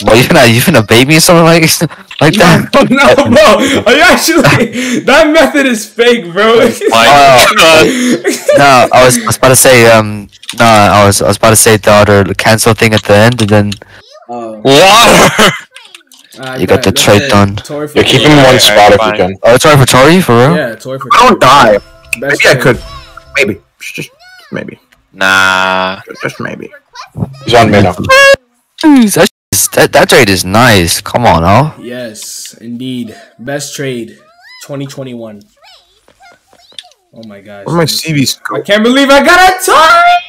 Well, you finna bait me or something like that? No, bro. Are you actually? That method is fake, bro. No, I was about to say no, I was about to say the other cancel thing at the end, and then What? you got the trade done. You're keeping one spot if you can. Oh, it's alright for Tori, for real? Yeah, Tori for. I don't die. Best Maybe I trade. could. Maybe. Just maybe. Nah. Just maybe. He's on me now. Jeez, that trade is nice. Come on, oh. Yes, indeed. Best trade, 2021. Oh my gosh. Where my CVs I go? can't believe I got a Tori.